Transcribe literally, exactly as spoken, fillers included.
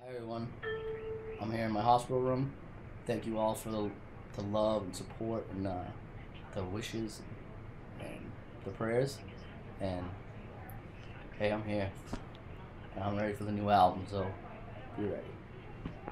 Hey everyone, I'm here in my hospital room. Thank you all for the, the love and support and uh, the wishes and the prayers. And hey, I'm here and I'm ready for the new album, so be ready.